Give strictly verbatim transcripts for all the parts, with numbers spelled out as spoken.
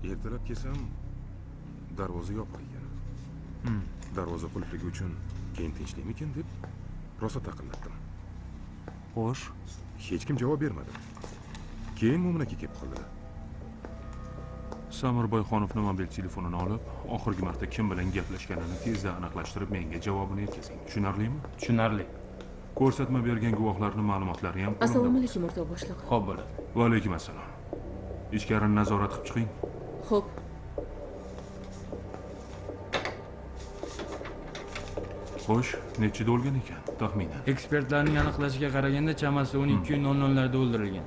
Ertalab kelsam, darvoza yopiq ekan. Darvoza qulfligi uchun keyin tinchlikmikin deb rosa taqillatdim. Xo'sh, hech kim javob bermadi. Keyin Mo'minaga kelib qoldi. Samirboyxonovni mobil telefonini olib, oxirgi marta kim bilan gaplashganini tezda aniqlashtirib menga javobini yetkazing. Tushunarlimi? Tushunarli. Ko'rsatma bergan guvohlarning ma'lumotlari ham qo'limda. Assalomu alaykum, o'rtoq boshliq. Xo'p bo'ladi. Va alaykum assalom. Ichkarini nazorat qilib chiqing. Xo'p. Xo'sh, nechida o'lgan ekan, taxminan? Ekspertlarning aniqlashiga qaraganda chamasi o'n ikki nol nollarda o'ldirilgan.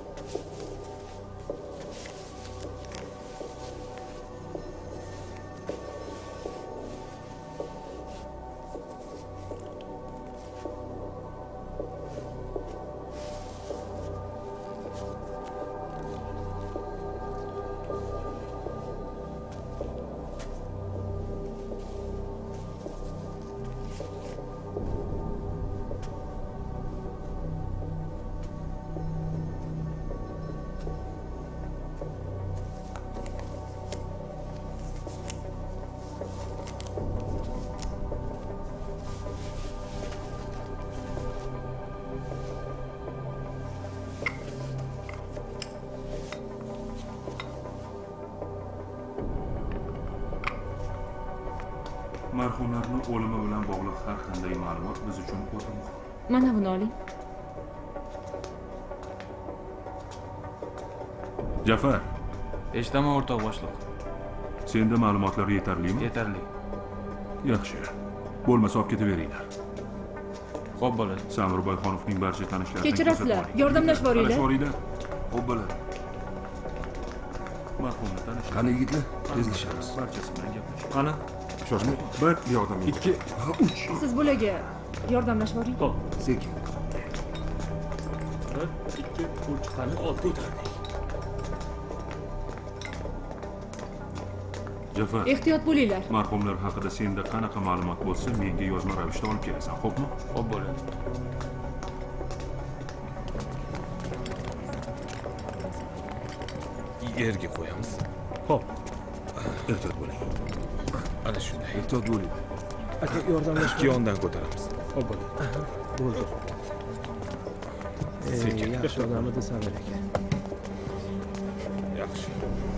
Marhumlarning o'limi bilan bog'liq har qanday ma'lumot biz uchun o'ta muhim. Mana buni oling. Jafar, Eshitaman, o'rtoq boshliq. senda ma'lumotlar yetarlimi? Yetarli. Yaxshi. Bo'lmasa olib ketaveringlar. Xo'p bo'ladi. Samirboyxonovning barcha tanishlaridan Kechirasizlar, yordamlashib boringlar. Boringlar. Xo'p bo'ladi. Marhumni tanishlar. Qani yigitlar, tezlashamiz. Barchasi bilan gaplashamiz. Qani? Shoshmang. Bir yordam ikki, uch. Siz bularga yordamlashib boring. Xo'p. Sekin. bir, ikki, uch, qani olti ko'tardik. Jafar, Ehtiyot bo'linglar. marhumlar haqida senda qanaqa ma'lumot bo'lsa, menga yozma ravishda olib kelasan, xo'pmi? Xo'p bo'ladi. Yerga qo'yamiz. Xo'p. Ehtiyot bo'ling. Ana shunday. Ehtiyot bo'ling. Aka yordamlash ikki yondan ko'taramiz. Xo'p bo'ladi. Bo'ldi. Sekin. Yaxshi odamni Samir aka. Yaxshi.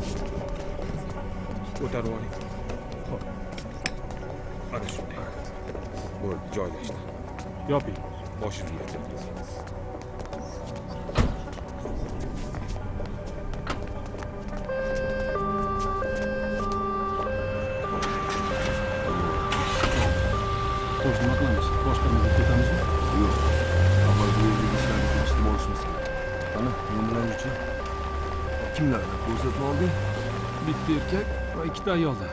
Ko'tarib oling. Xo'p. Ana shunday. Bo'ldi, joylashdi. Yoping. Boshini yechamiz. Xo'sh, nima qilamiz? Boshqarmaga ketamizmi? Yo'q. Avval bu yerga ishlarni ko'rsatib olishimiz kerak. Qani, nimalar-chi? Kimlarni ko'rsatib olding? Bitta erkak va ikkita ayoldan.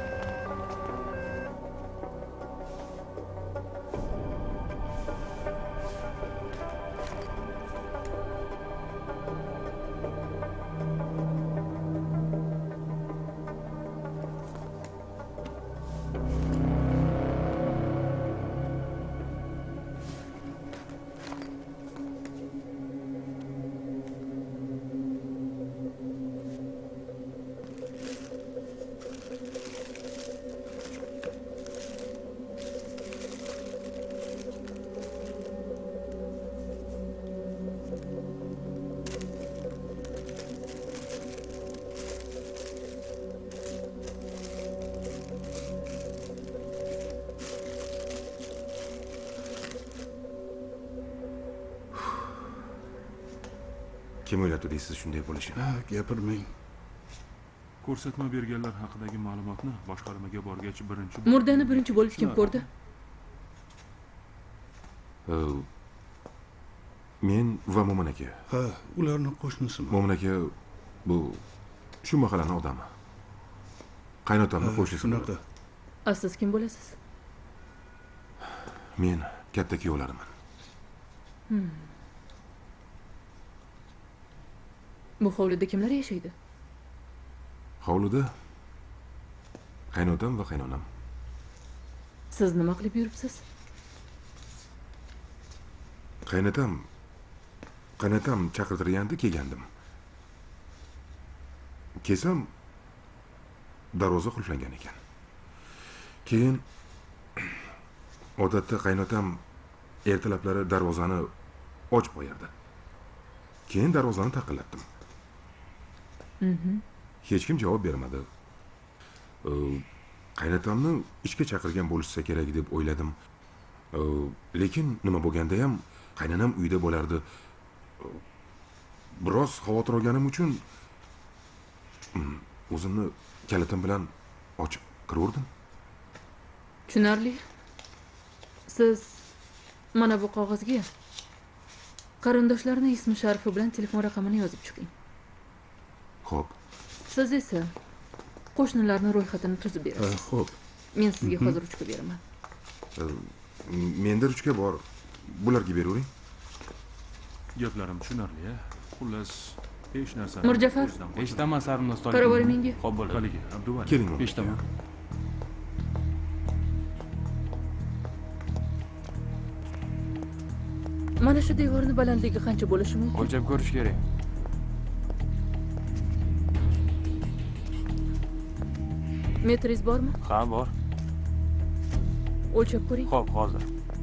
Kim o'yladi deysiz shunday bo'lishini? Gapirmang. Ko'rsatma berganlar haqidagi ma'lumotni boshqarmaga borgach birinchi Murdani birinchi bo'lib kim ko'rdi? Men va Mo'min aka. Ha, ularning qo'shnisiman. Mo'min aka bu shu mahallaning odami. Qaynotamning qo'shnisi. Shunaqa. A siz kim bo'lasiz? Men katta kuyovlariman. Hmm. Bu hovlida kimlar yashaydi? Hovlida qaynotam va qaynonam. Siz nima qilib yuribsiz? Qaynotam qaynotam chaqirtirganda kelgandim. Kelsam darvoza qulflangan ekan. Keyin odatda qaynotam ertalablari darvozani ochib qo'yardi. Keyin darvozani taqillatdim. Hech kim javob bermadi. Qaynotamni ishga chaqirgan bo'lishsa kerak deb o'yladim. Lekin nima bo'lganda ham qaynonam uyda bo'lardi. Biroz xavotir olganim uchun o'zimni kalitim bilan ochib kiraverdim. Tushunarli. Siz mana bu qog'ozga qarindoshlarining ismi sharifi bilan telefon raqamini yozib chiqing. Xo'p. Siz esa qo'shnilarning ro'yxatini tuzib Ha, berasiz. xo'p. Men sizga hozir ruchka beraman. Menda ruchka bor. Bularga beravering. Gaplarim tushunarli, a. Xullas, hech narsa. Mirjafar, Eshitaman Sarvinoz To'liq. qarab oling menga. Xo'p bo'ladi. Haligi, Abduvali. Keling. Eshitaman. Mana shu devorning balandligi qancha bo'lishi mumkin? O'lchab ko'rish kerak. Metringiz bormi? Ha, bor. O'lchab ko'ring. Xo'p, hozir.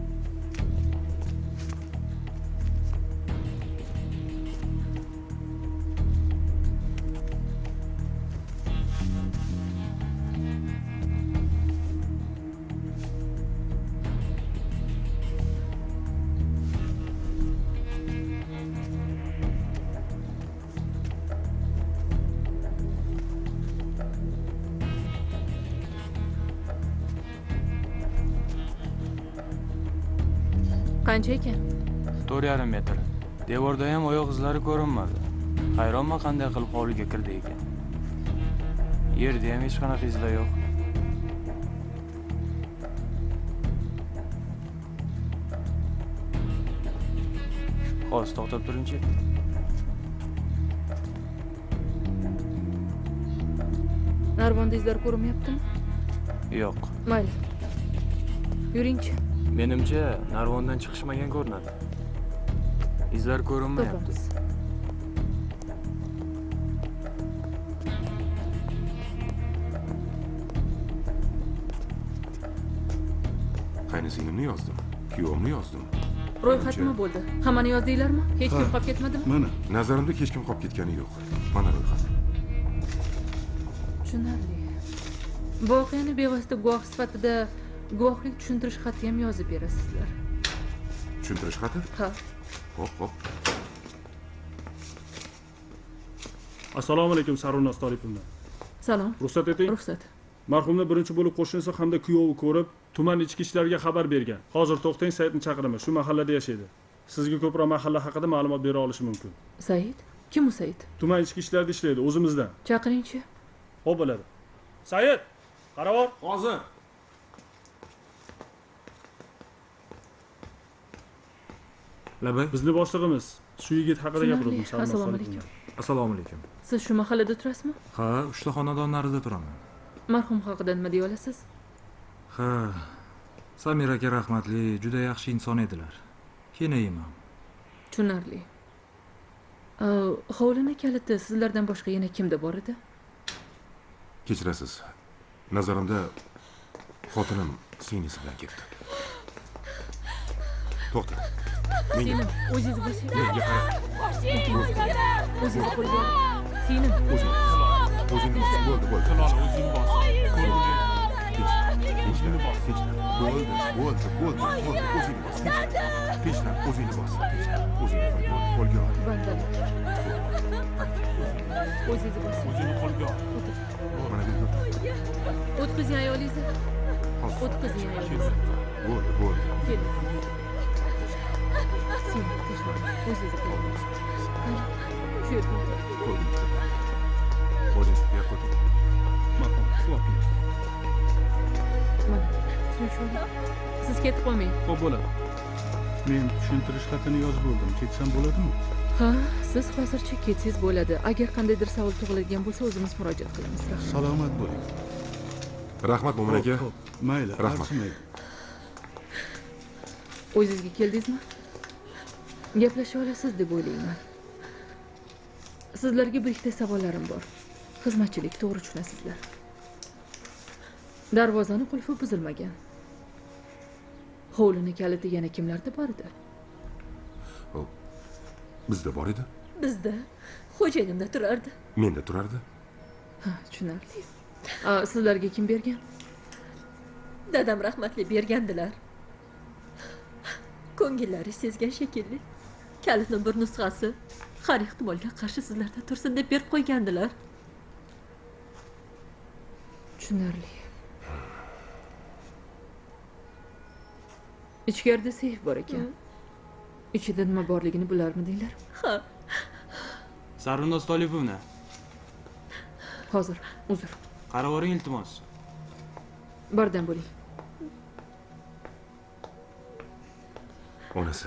Qancha ekan? to'rt yarim metr. Devorda ham oyoq izlari ko'rinmadi. Hayronman qanday qilib hovliga kirdi ekan. Yerda ham hech qanaqa izlar yo'q. Hozir to'xtab turingchi. Narvonda izlar ko'rinmayaptimi? Yo'q. Mayli. Yuringchi. Menimcha, narvondan chiqishmagan ko'rinadi. Izlar ko'rinmayapti. Topamiz. Qaynisinglimni yozdim. Kuyovimni yozdim. Ro'yxat nima bo'ldi? Hammani yozdinglarmi? Hech kim qolib ketmadimi? Mana. Nazarimda hech kim qolib ketgani yo'q. Mana ro'yxat. Tushunarli. Voqeani bevosita guvoh sifatida guvohlik tushuntirish xati ham yozib berasizlar. Tushuntirish xati? Ha. Hop, hop. Assalomu alaykum Sarvinoz Tolipovna. Salom. Ruxsat eting. Ruxsat. Marhumni birinchi bo'lib qo'shnisi hamda kuyovi ko'rib, tuman ichki ishlarga xabar bergan. Hozir to'xtang, Saidni chaqiraman. Shu mahallada yashaydi. Sizga ko'proq mahalla haqida ma'lumot bera olishi mumkin. Said? Kim u Said? Tuman ichki ishlarida ishlaydi, o'zimizdan. Chaqiringchi. Xo'p bo'ladi. Said, qarab ol. Hozir. Labay. Bizning boshlig'imiz shu yigit haqida gapirdim, Sarvinoz Assalomu Tolipovna. alaykum. Assalomu alaykum. Siz shu mahallada turasizmi? Ha, uchta xonadon narida turaman. Marhum haqida nima deya olasiz? Ha, Samir aka rahmatli, juda yaxshi inson edilar. Kenayman. Tushunarli. Hovlini kaliti sizlardan boshqa yana kimda bor edi? Kechirasiz. Nazarimda xotinim singlisi bilan ketdi. To'xta. Singlim, o'zingiz bo'lsangiz. Menga qara. O'zingiz qo'lga oling. Singlim, O'zing. O'zing bo'ldi, bo'ldi. Hilol o'zing bos. Tinchlan, tinchlan. Bo'ldi, bo'ldi, bo'ldi, bo'ldi. O'zingni bos. Tinchlan, o'zingni bos. O'zingni qo'lga ol. bandalik. O'zingiz bo'lsangiz. O'zingni qo'lga ol. Mana bu yo'q. O'tkazing ayolingizni. Hozir. O'tkazing ayolingizni. Bo'ldi, bo'ldi. Keling. Singlim, tinchlan. O'zingiz qo'lga oling. Shu yerga o'tir. Qo'ydim. Bo'ling, bu yoqqa o'ting. Marhum, suvoq. Mana, tushunishmi? Siz ketib qolmang. Xo'p bo'ladi. Men tushuntirish xatini yozib bo'ldim. Ketsam bo'ladimi? Ha, siz hozircha ketsangiz bo'ladi. Agar qandaydir savol tug'iladigan bo'lsa, o'zimiz murojaat qilamiz. Rahmat. Salomat bo'ling. Rahmat Mo'min aka. Xo'p, mayli, Rahmat. arzimaydi. O'zingizga keldingizmi? Gaplasha olasiz deb o'ylayman. Sizlarga bir ikkita savollarim bor. Xizmatchilik, to'g'ri tushunasizlar. Darvozani qulfi buzilmagan. Hovlini kaliti yana kimlarda bor edi? O, bizda bor edi. Bizda xo'jayinimda turardi. Menda turardi. Ha, tushunarli. A, sizlarga kim bergan? Dadam rahmatli bergandilar. Ko'ngillari sezgan shekilli. Kalitning bir nusxasi har ehtimolga qarshi sizlarda tursin deb berib qo'ygandilar. Tushunarli. Ichkarida seyf bor ekan. Ichida nima borligini bilarmidinglar? Ha, Sarvinoz Tolipovna, Hozir, uzr. qaravoring iltimos. Bardam bo'ling. Onasi.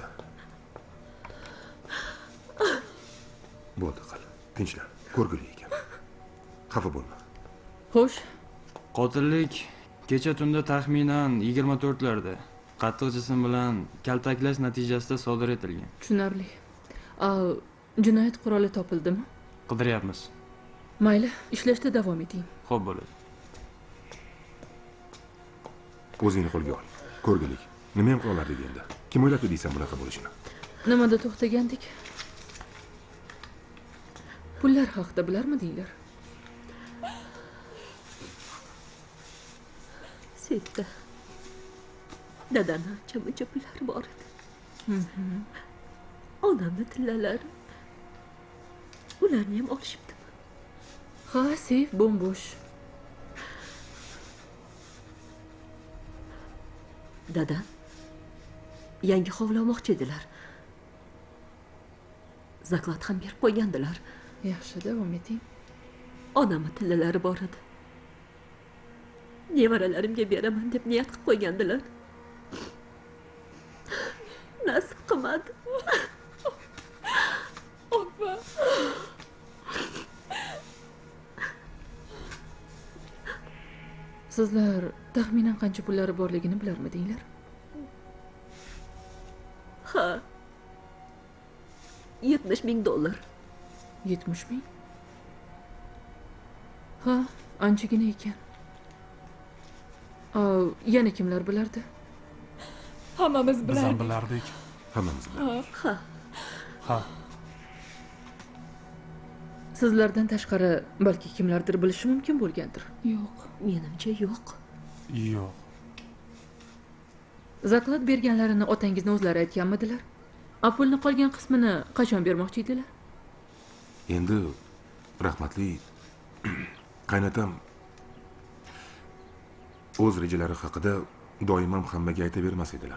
Bo'ldi qil. Tinchlan. Ko'rgili ekan. Xafa bo'lma. Xo'sh, Qotillik kecha tunda taxminan yigirma to'rtlarda qattiq jism bilan kaltaklash natijasida sodir etilgan. tushunarli. A, jinoyat quroli topildimi? Qidiryapmiz. Mayli, ishlashda davom eting. Xo'p bo'ladi. O'zingni qo'lga ol. Ko'rgilik. Nima ham qila olardik endi? Kim o'ylabdi deysan bunaqa bo'lishini? Nimada to'xtagandik? Pullar haqida bilarmidinglar? seyfda dadamni ancha muncha pullari bor edi. Onamni tillalari. Ularni ham olishibdi. Ha, seyf bo'm-bo'sh. Dadam yangi hovli olmoqchi edilar. Zaklad ham berib qo'ygandilar. Yaxshi, davom eting. Onamni tillalari bor edi. Nevaralarimga beraman deb niyat qilib qo'ygandilar. Nasib qilmadi. Opa. Sizlar taxminan qancha pullari borligini bilarmidinglar? Ha. yetmish ming dollar. yetmish ming? Ha, anchagina ekan. A, yana kimlar bilardi? Hammamiz Biz ham bilardik. bilardik. Hammamiz bilan. Ha. Ha. Sizlardan tashqari balki kimlardir bilishi mumkin bo'lgandir. Yo'q, menimcha yo'q. Yo'q. Zaklad berganlarini otangizni o'zlari aytganmidilar? A, pulni qolgan qismini qachon bermoqchi edilar? Endi rahmatli qaynatam o'z rejalari haqida doim ham hammaga aytavermas edilar.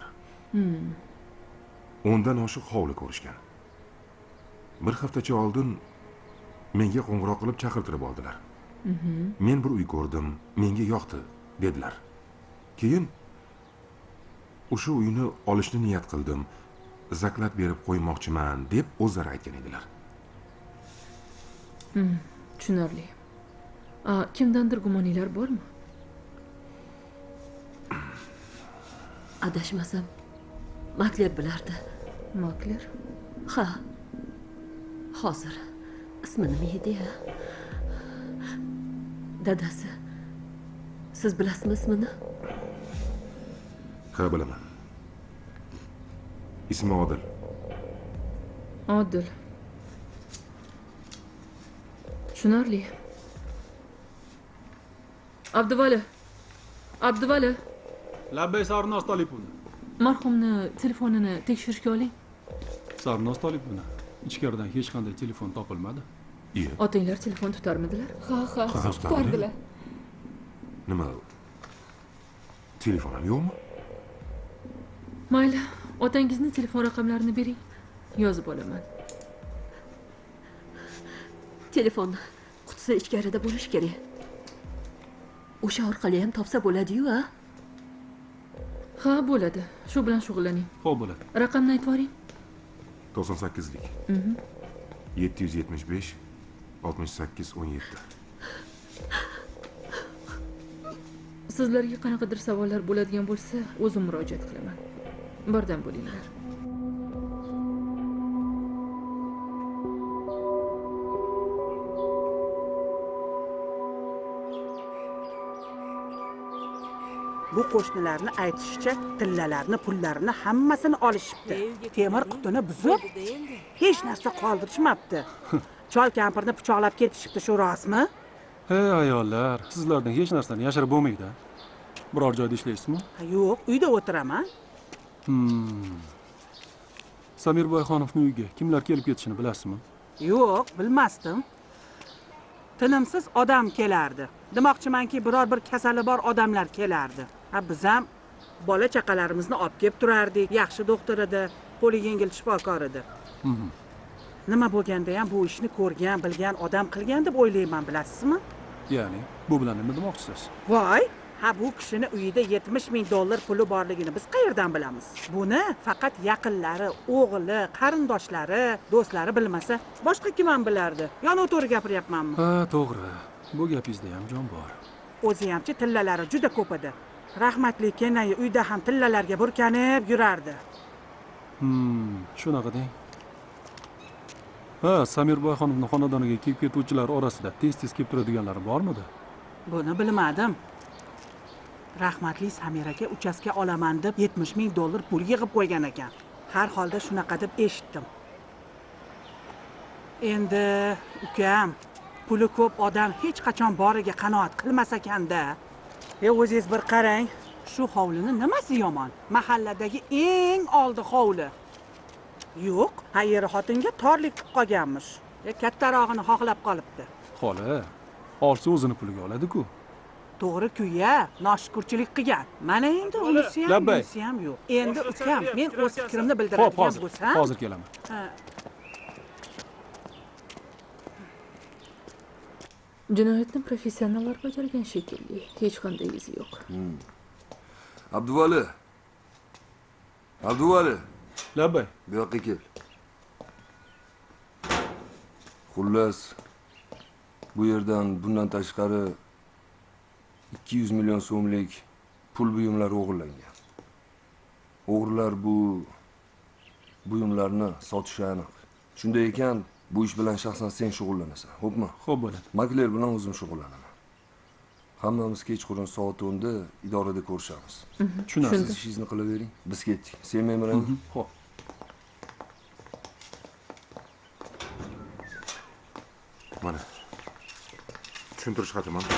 O'ndan oshiq hovli ko'rishgan. Bir haftacha oldin menga qo'ng'iroq qilib chaqirtirib oldilar. Men bir uy ko'rdim, menga yoqdi dedilar. Keyin o'sha uyni olishni niyat qildim. Zaklad berib qo'ymoqchiman deb o'zlari aytgan edilar. Tushunarli. A, kimdandir gumoninglar bormi? Adashmasam Makler bilardi. Makler? Ha. Hozir ismi nima edi ya? Dadasi. Siz bilasizmi ismini? Ha, bilaman. Ismi Odil. Odil. Tushunarli. Abduvali. Abduvali. Labbay Sarvinoz Tolipovna. Marhumni telefonini tekshirishga oling. Sarvinoz Tolipovna. Ichkaridan hech qanday telefon topilmadi. Iya. Otanglar telefon tutarmidilar? Ha, ha. Tutardilar. Nima? Telefonim yo'qmi? Mayli, otangizni telefon raqamlarini bering. Yozib olaman. Telefon qutisi ichkarida bo'lishi kerak. O'sha orqali ham topsa bo'ladi-yu, ha? Ha, bo'ladi. Shu bilan shug'ullaning. Xo'p bo'ladi. Raqamni aytib yuboring. to'qson sakkizlik. yetti yuz yetmish besh oltmish sakkiz o'n yetti. Sizlarga qanaqadir savollar bo'ladigan bo'lsa, o'zim murojaat qilaman. Bardam bo'linglar. Bu qo'shnilarni aytishicha tillalarni, pullarini hammasini olishibdi. Temir qutini buzib, hech narsa qoldirishmabdi. Chol kampirni pichoqlab ketishibdi, shu rostmi? Hey ayollar, sizlardan hech narsani yashirib bo'lmaydi. Biror joyda ishlaysizmi? Yo'q, uyda o'tiraman. Hmm. Samirboyxonovning uyiga kimlar kelib ketishini bilasizmi? Yo'q, bilmasdim. Tinimsiz odam kelardi. Demoqchimanki, biror bir kasali bor odamlar kelardi. Ha, biz ham bola chaqalarimizni olib kelib turardik. Yaxshi doktor edi, qo'li yengil shifokor edi. Nima bo'lganda ham bu ishni ko'rgan, bilgan odam qilgan deb o'ylayman, bilasizmi? Ya'ni, bu bilan nima demoqchisiz? Voy, ha bu kishini uyida yetmish ming dollar puli borligini biz qayerdan bilamiz? Buni faqat yaqinlari, o'g'li, qarindoshlari, do'stlari bilmasa, boshqa kim ham bilardi? Yo, noto'g'ri gapiryapmanmi? Ha, to'g'ri. Bu gapingizda ham jon bor. O'zi hamchi tillalari juda ko'p edi. Rahmatli Kenay uyda ham tillalarga burkanib yurardi. Hmm, shunaqa deng. Ha, Samirboyxonovning xonadoniga kelib ketuvchilar orasida tez-tez kelib turadiganlari bormidi? Buni bilmadim. Rahmatli Samir aka uchastka olaman deb yetmish ming dollar pul yig'ib qo'ygan ekan. Har holda shunaqa deb eshitdim. Endi ukam, puli ko'p odam hech qachon boriga qanoat qilmas ekanda. E o'zingiz bir qarang, shu hovlini nimasi yomon? Mahalladagi eng oldi hovli. Yo'q, hayri xotinga torlik qilib qolganmish. E kattarog'ini xohlab qolibdi. Xola, olsa o'zini puliga oladi-ku. To'g'ri-ku-ya, noshukurchilik qilgan. Mana endi unisi ham, bunisi ham yo'q. Endi ukam, men o'z fikrimni bildiradigan bo'lsam, hozir kelaman. Jinoyatni professionallar bajargan shekilli. Hech qanday izi yo'q. Abduvali. Abduvali. Labbay. Bu yoqqa kel. Xullas, bu yerdan bundan tashqari ikki yuz million so'mlik pul buyumlari o'g'irlangan. O'g'rilar bu buyumlarni sotishi aniq. Shunday ekan, bu ish bilan shaxsan sen shug'ullanasan, xo'pmi? Xo'p bo'ladi. Makler bilan o'zim shug'ullanaman. Hammamiz kechqurun soat o'nda idorada ko'rishamiz. Tushunasiz. Siz ishingizni qilavering. Biz ketdik. Sen men bilan. Xo'p. Mana. Tushuntirish xatim mana.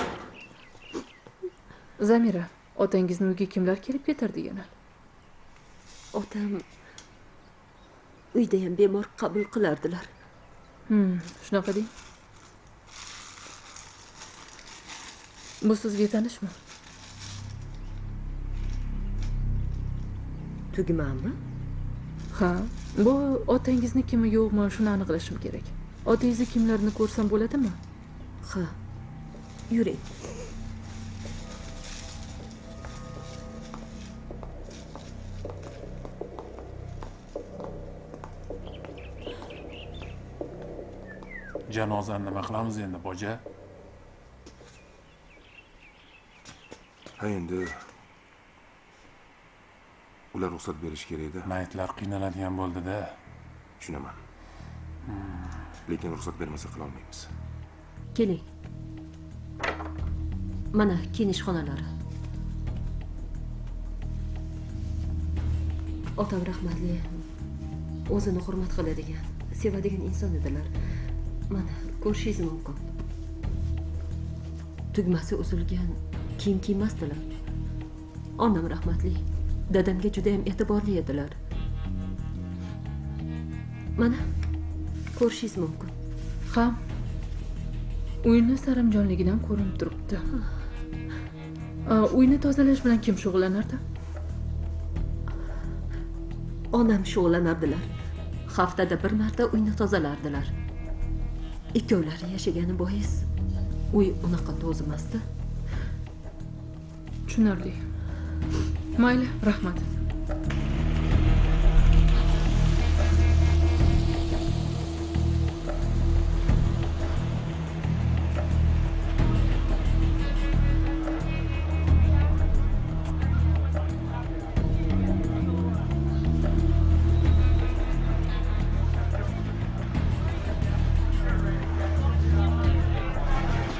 Zamira, otangizni uyga kimlar kelib ketardi yana? Otam uyda ham bemor qabul qilardilar. Hmm, shunaqa deng. Bu sizga tanishmi? Tugmanmi? Ha, bu otangizni kimi yo'qmi, shuni aniqlashim kerak. Otangizni kimlarni ko'rsam bo'ladimi? Ha. Yuring. Janozani nima qilamiz endi, boja? Ha endi ular ruxsat berish kerak edi. Mayitlar qiynaladigan bo'ldi-da. Tushunaman. Lekin ruxsat bermasa qila olmaymiz. Keling. Mana kiyinish xonalari. Otam rahmatli o'zini hurmat qiladigan, sevadigan inson edilar. Mana ko'rishingiz mumkin. Tugmasi uzilgan kiyim kiymasdilar. Onam rahmatli dadamga juda ham e'tiborli edilar. Mana ko'rishingiz mumkin. Ha. Uyni sarimjonligidan ko'rinib turibdi. Uyni tozalash bilan kim shug'ullanardi? Onam shug'ullanardilar. Haftada bir marta uyni tozalardilar. Ikkovlari yashagani bois uy unaqa to'zimasdi. Tushunarli. Mayli, rahmat.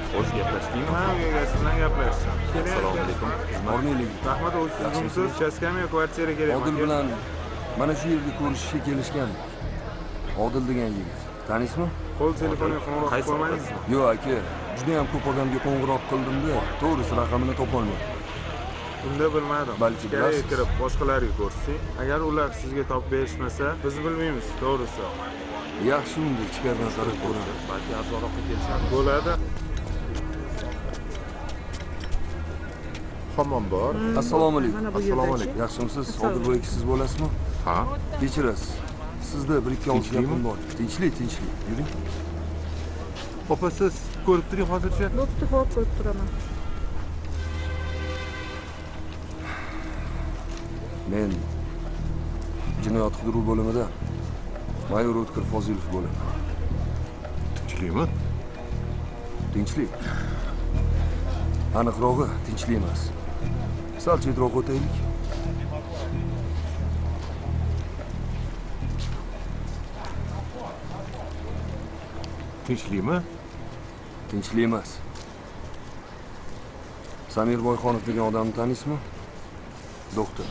Xo'sh, gaplashdingmi? Ha, uy egasi bilan gaplashdim. Assalomu alaykum. Bormaylik. Rahmat, o'zi sizmisiz? Uchastkami yo kvartira kerakmi? Odil bilan mana shu yerda ko'rishishga kelishgan. Odil degan yigit. Tanisizmi? Qo'l telefoniga qo'ng'iroq qilib qo'ymadingizmi? Yo'q, aka. Juda ham ko'p odamga qo'ng'iroq qildim-da, to'g'risi raqamini topolmadim. Unda bilmadim. Balki ichkariga bilasiz. kirib boshqalarga ko'rsak, agar ular sizga topib berishmasa, biz bilmaymiz, to'g'risi. Yaxshi, unda ichkaridan qarab ko'raman. Balki arzonroqqa kelsa Bo'ladi. Hammom bor. Assalomu alaykum. Mana bu Assalomu yerda-chi? alaykum. Yaxshimisiz? Odilboy aka siz bo'lasizmi? Ha? Kechirasiz. Sizda bir ikki og'iz Tinchlikmi? gapim bor. Tinchlik, tinchlik. Yuring. Opa siz ko'rib turing hozircha. Bo'pti, xo'p, ko'rib turaman. Men jinoyat qidiruv bo'limida mayor O'tkir Fozilov bo'laman. Tinchlikmi? Tinchlik. Aniqrog'i tinchlik emas. Sal chetroq o'taylik. Tinchlikmi? Tinchlik emas. Samir Boyxonov degan odamni taniysizmi? Doktor.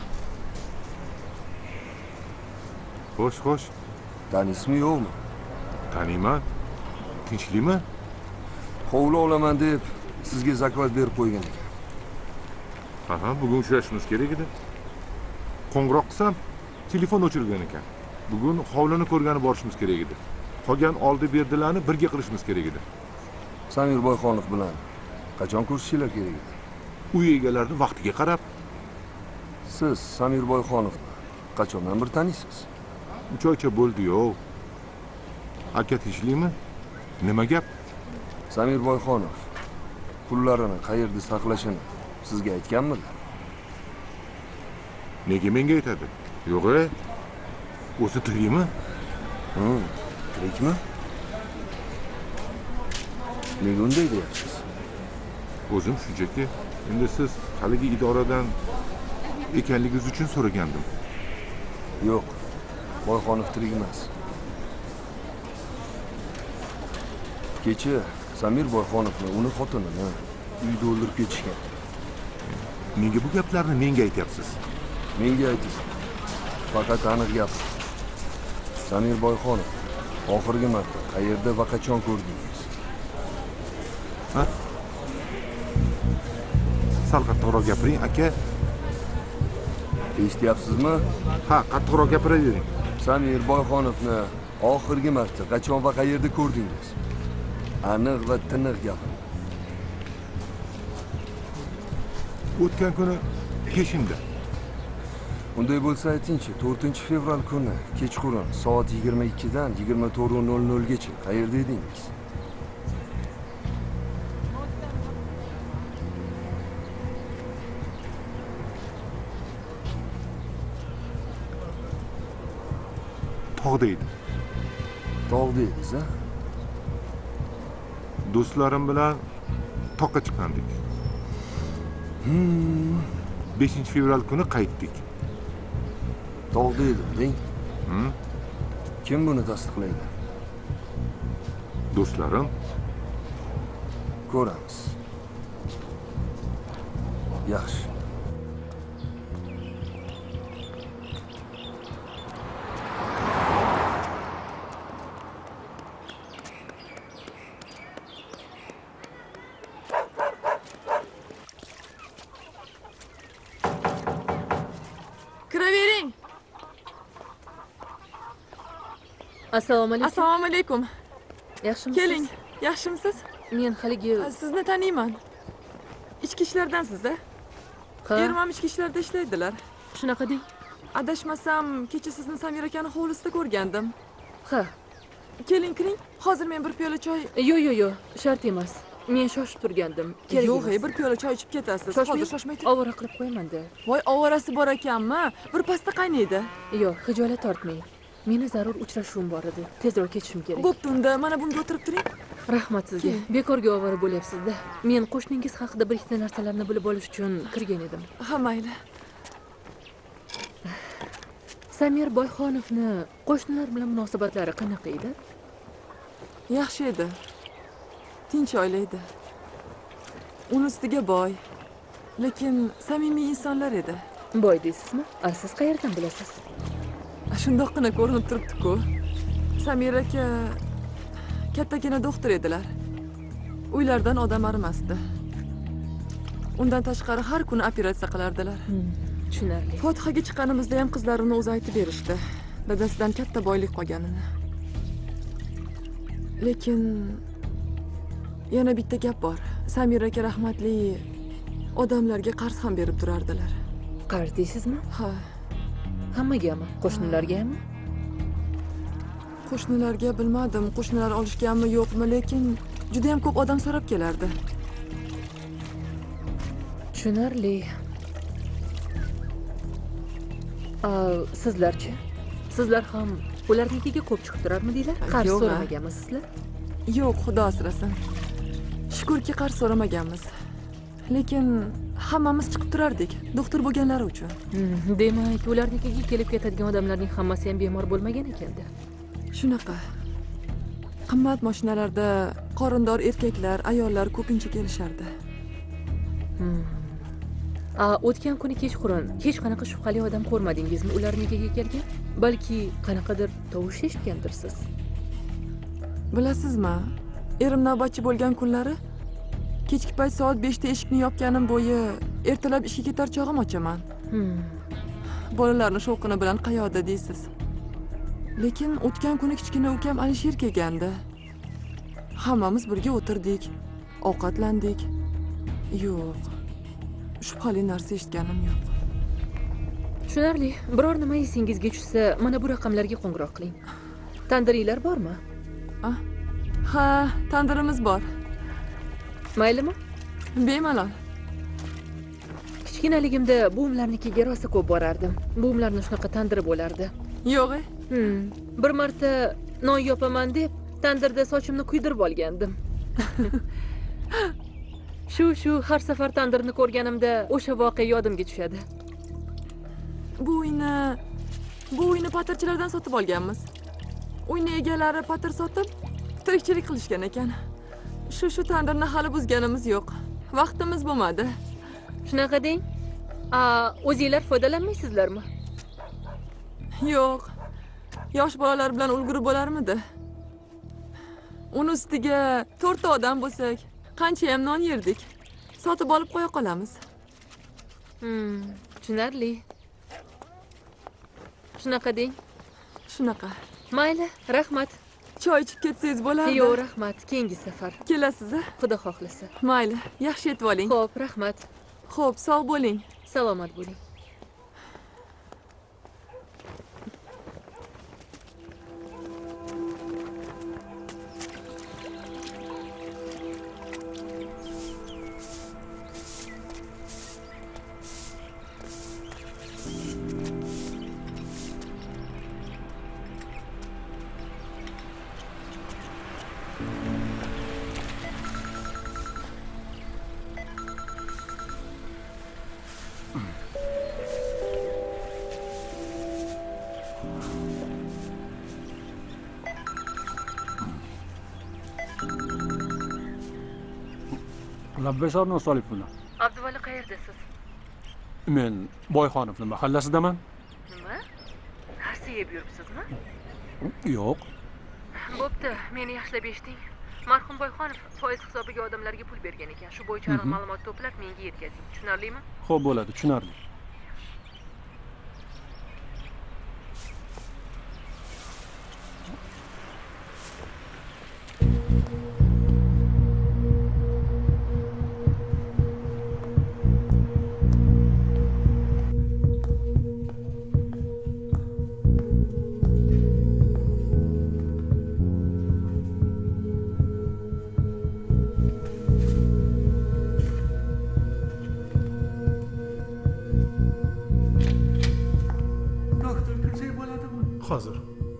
Xo'sh, xo'sh. Taniysizmi yo'qmi? Taniyman. Tinchlikmi? Hovli olaman deb sizga zakovat berib qo'ygan ekan. Ha, bugun uchrashimiz kerak edi. Qo'ng'iroq qilsam, telefon o'chirilgan ekan. Bugun hovlini ko'rgani borishimiz kerak edi. Qolgan oldi berdilarni birga qilishimiz kerak edi. Samir Boyxonov bilan qachon ko'rishishlar kerak edi? Uy egalarining vaqtiga qarab, Siz Samir Boyxonovni qachondan bir taniysiz? uch oycha bo'ldi-yu. Aka tinchlikmi? Nima gap? Samir Boyxonov pullarini qayerda saqlashini sizga aytganmilar? Nega menga aytadi? Yo'q-e. O'zi tirikmi? Hmm, tirikmi? Nega unday deyapsiz? O'zim shunchaki, endi siz haligi idoradan ekanligingiz uchun so'ragandim. Yo'q, Boyxonov tirik emas. Kecha Samir Boyxonovni uni xotinini uyda o'ldirib ketishgan. Menga bu gaplarni menga aytyapsiz? Menga ayting. Faqat aniq gap. Samir Boyxonov oxirgi marta qayerda va qachon ko'rdingiz? Ha? Sal qattiqroq gapiring, aka. Eshityapsizmi? Ha, qattiqroq gapiravering. Samir Boyxonovni oxirgi marta qachon va qayerda ko'rdingiz? Aniq va tiniq gapiring. O'tgan kuni peshinda. Unday bo'lsa aytingchi, to'rtinchi fevral kuni kechqurun soat yigirma ikkidan yigirma to'rt nol nol gacha qayerda edingiz? Tog'da edi. Tog'da edingiz, ha? Do'stlarim bilan toqqa chiqqandik. Hmm. beshinchi fevral kuni qaytdik. Tog'da edim, deng. Hmm? Kim buni tasdiqlaydi? Do'stlarim. Ko'ramiz. Yaxshi. Kiravering. Assalomu alaykum. Assalomu alaykum. Yaxshimisiz? Keling. Yaxshimisiz? Men haligi Sizni taniyman. Ichki ishlardansiz-a? Ha. Erim ham ichki ishlarda ishlaydilar. Shunaqa deng. Adashmasam, kecha sizni Samir akani hovlisida ko'rgandim. Ha. Keling, kiring. Hozir men bir piyola choy. Yo'q, yo'q, yo'q, shart emas. Men shoshib turgandim. Kerak Yo'q, emas. bir piyola choy ichib ketasiz. Hozir shoshmay turing. Ovora qilib qo'yaman-da. Voy, ovorasi bor ekanmi? Bir pasta qaynaydi. Yo'q, hijolat tortmang. Meni zarur uchrashuvim bor edi. Tezroq ketishim kerak. Bo'pti, unda mana bunga o'tirib turing. Rahmat sizga. Bekorga ovora bo'lyapsiz-da. Men qo'shningiz haqida bir ikkita narsalarni bilib olish uchun kirgan edim. Ha, mayli. Samir Boyxonovni qo'shnilar bilan munosabatlari qanaqa edi? Yaxshi edi. Tinch oila edi. uni ustiga boy. Lekin samimiy insonlar edi. Boy deysizmi? A siz qayerdan bilasiz? Shundoqqina ko'rinib turibdi-ku. Samir aka kattagina doktor edilar. Uylardan odam arimasdi. Undan tashqari har kuni operatsiya qilardilar. Tushunarli. Fotihaga chiqqanimizda ham qizlarini o'zi aytib berishdi. Dadasidan katta boylik qolganini. Lekin yana bitta gap bor. Samir aka rahmatli odamlarga qarz ham berib turardilar. Qarz deysizmi? Ha. Hammagami? Qo'shnilargami? Qo'shnilarga bilmadim, qo'shnilar olishganmi yo'qmi, lekin juda ham ko'p odam so'rab kelardi. Tushunarli. Sizlarchi? Sizlar ham ularnikiga ko'p chiqib turarmidinglar? Qarz so'ramaganmisizlar? Yo'q, xudo asrasin. Shukrki qarz so'ramaganmiz. Lekin hammamiz chiqib turardik, doktor bo'lganlari uchun. Demak, ularnikiga kelib ketadigan odamlarning hammasi ham bemor bo'lmagan ekanda. Shunaqa. Qimmat mashinalarda qorindor erkaklar, ayollar ko'pincha kelishardi. A, o'tgan kuni kechqurun hech qanaqa shubhali odam ko'rmadingizmi ularnikiga kelgan? Balki qanaqadir tovush eshitgandirsiz. Bilasizmi, erim navbatchi bo'lgan kunlari kechki payt soat beshda eshikni yopganim bo'yi ertalab ishga ketar chog'im ochaman. Bolalarning shovqini bilan qayoqda deysiz? Lekin o'tgan kuni kichkina ukam Alisher kelgandi. Hammamiz birga o'tirdik, ovqatlandik. Yo'q. Shubhali narsa eshitganim yo'q. Tushunarli. Biror nima esingizga tushsa, mana bu raqamlarga qo'ng'iroq qiling. Tandiriylar bormi? Ha, tandirimiz bor. Maylimi? Bemalol. Kichkinaligimda buvimlarnikiga rosa ko'p borardim. Buvimlarning shunaqa tandiri bo'lardi. Yo'q-e? Bir marta non yopaman deb tandirda sochimni kuydirib olgandim. Shu shu har safar tandirni ko'rganimda o'sha voqea yodimga tushadi. Bu uyni bu uyni patirchilardan sotib olganmiz. Uyni egalari patir sotib tirikchilik qilishgan ekan. Shu shu tandirni hali buzganimiz yo'q. Vaqtimiz bo'lmadi. Shunaqa deng. A, o'zingizlar foydalanmaysizlarmi? Yo'q. Yosh bolalar bilan ulgurib bo'larmidi? Uni ustiga to'rtta odam bo'lsak, qancha ham non yerdik. Sotib olib qo'ya qolamiz. Hmm, tushunarli. Shunaqa deng. Shunaqa. Mayli, rahmat. Choy ichib ketsangiz bo'lardi. Yo'q, rahmat. Keyingi safar. Kelasiz-a? Xudo xohlasa. Mayli, yaxshi yetib oling. Xo'p, rahmat. Xo'p, sog' bo'ling. Salomat bo'ling. Labbesor Nosolipovna. Abduvali qayerdasiz? Men Boyxonovning mahallasidaman. Nima? Narsa yeb yuribsizmi? Yo'q. Bo'pti, meni yaxshilab eshiting. Marhum Boyxonov foiz hisobiga odamlarga pul bergan ekan. Shu bo'yicha aniq ma'lumot to'plab menga yetkazing. Tushunarlimi? Xo'p, bo'ladi, tushunarli. Hozir.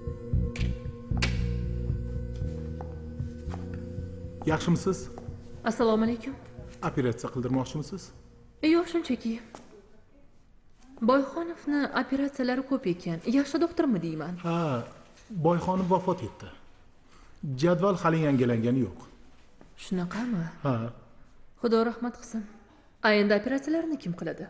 Yaxshimisiz? Assalomu alaykum. Operatsiya qildirmoqchimisiz? Yo'q, shunchaki. Boyxonovni operatsiyalari ko'p ekan. Yaxshi doktormi deyman? Ha, Boyxonov vafot etdi. Jadval hali yangilangani yo'q. Shunaqami? Ha. Xudo rahmat qilsin. Endi operatsiyalarni kim qiladi?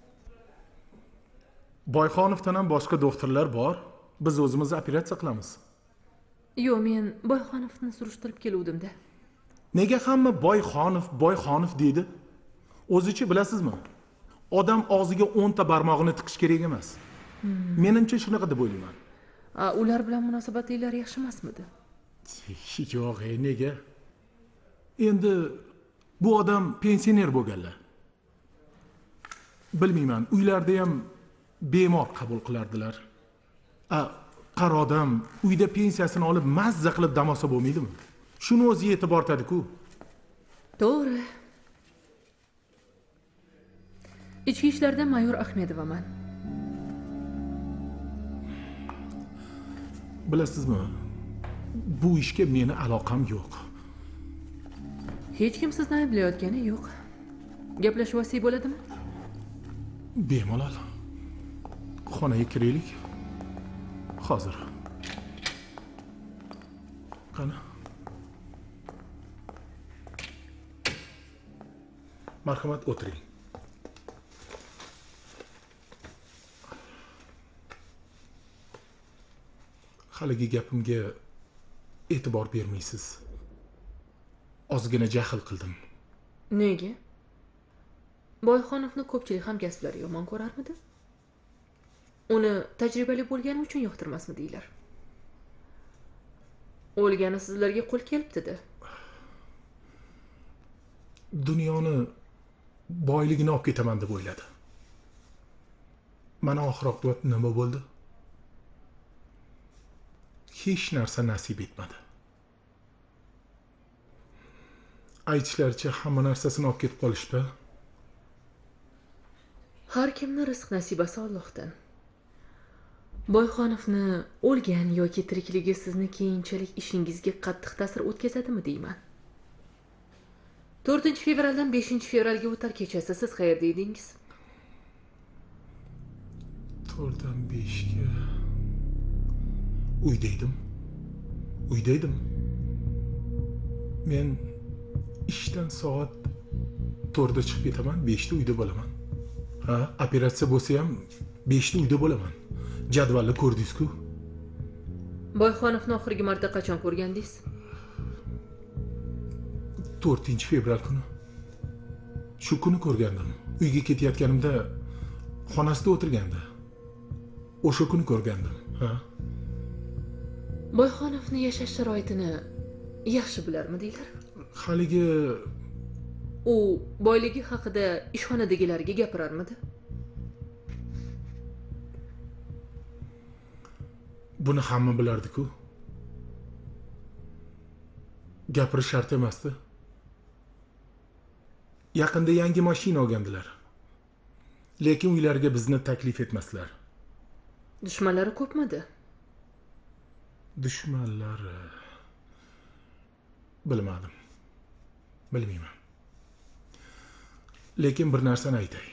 Boyxonovdan ham boshqa doktorlar bor. Biz o'zimiz operatsiya qilamiz. Yo'q, men Boyxonovni surishtirib keluvdim-da. Nega hamma Boyxonov, Boyxonov deydi? O'zichi bilasizmi? Odam og'ziga o'nta barmog'ini tiqish kerak emas. Hmm. Menimcha shunaqa deb o'ylayman. A, ular bilan munosabatlar yaxshi emasmidi? Yo'q, nega? Endi bu odam pensioner bo'lganlar. Bilmayman, uylarda ham bemor qabul qilardilar. A, qaro odam uyda pensiyasini olib mazza qilib dam olsa bo'lmaydimi? Shuni o'zi yetib ortadi-ku. To'g'ri. Ichki ishlarda mayor Ahmedovaman. Bilasizmi? Bu ishga meni aloqam yo'q. Hech kim sizni ayblayotgani yo'q. Gaplashib olsak bo'ladimi? Bemalol. Xonaga kiraylik. Hozir. Qani? Marhamat, o'tiring. Haligi gapimga e'tibor bermaysiz. Ozgina jahl qildim. Nega? Boyxonovni ko'pchilik hamkasblari yomon ko'rarmidi? Uni tajribali bo'lgani uchun yoqtirmasmidinglar? O'lgani sizlarga qo'l kelibdi-da. Dunyoni boyligini olib ketaman deb o'yladi. Mana oxir oqibat nima bo'ldi? Hech narsa nasib etmadi. Aytishlaricha hamma narsasini olib ketib qolishdi. Har kimni rizq nasibasi Allohdan. Boyxonovni o'lgan yoki tirikligi sizni keyinchalik ishingizga qattiq ta'sir o'tkazadimi deyman. to'rtinchi fevraldan beshinchi fevralga o'tar kechasi siz qayerda edingiz? to'rtdan beshga uyda edim. Uyda edim. Men ishdan soat to'rtda chiqib ketaman, beshda uyda bo'laman. Ha, operatsiya bo'lsa ham beshda uyda bo'laman. Jadvalni ko'rdingiz-ku? Boyxonovni oxirgi marta qachon ko'rgandingiz? to'rtinchi fevral kuni. Shu kuni ko'rgandim. Uyga ketayotganimda xonasida o'tirgandi. O'sha kuni ko'rgandim, ha. Boyxonovni yashash sharoitini yaxshi bilarmidinglar? Haligi u boyligi haqida ishxonadagilarga gapirarmidi? Buni hamma bilardi-ku. Gapirish shart emasdi. Yaqinda yangi mashina olgandilar. Lekin uylariga bizni taklif etmaslar. Dushmanlari ko'pmidi? Dushmanlari bilmadim. Bilmayman. Lekin bir narsani aytay.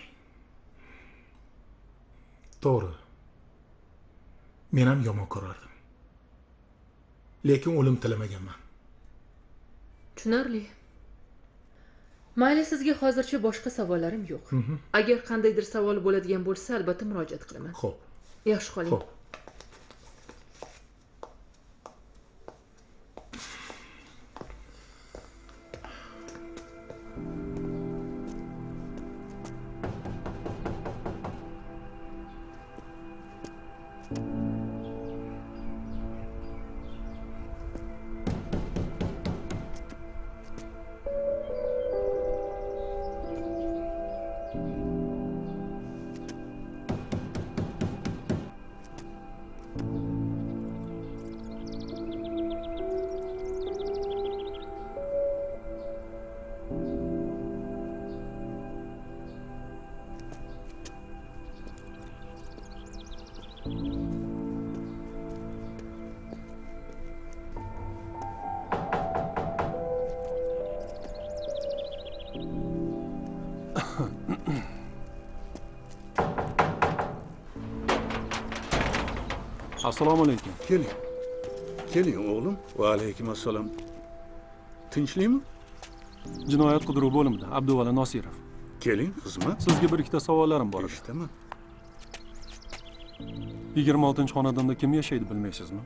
To'g'ri. Men ham yomon ko'rardim. Lekin o'lim tilamaganman. Tushunarli. Mayli, sizga hozircha boshqa savollarim yo'q. Agar qandaydir savol bo'ladigan bo'lsa, albatta murojaat qilaman. Xo'p. Yaxshi qoling. Xo'p. Assalomu alaykum. Keling. Keling o'g'lim. Va alaykum assalom. Tinchlikmi? Jinoyat qidiruv bo'limida Abduvali Nosirov. Keling, xizmat. Sizga bir ikkita savollarim bor. Eshitaman. yigirma oltinchi xonadonda kim yashaydi bilmaysizmi?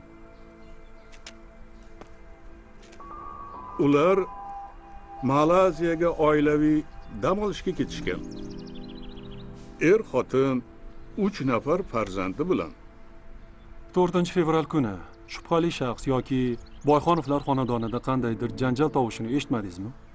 Ular Malayziyaga oilaviy dam olishga ketishgan. Er xotin uch nafar farzandi bilan. to'rtinchi fevral kuni shubhali shaxs yoki Boyxonovlar xonadonida qandaydir janjal tovushini eshitmadingizmi?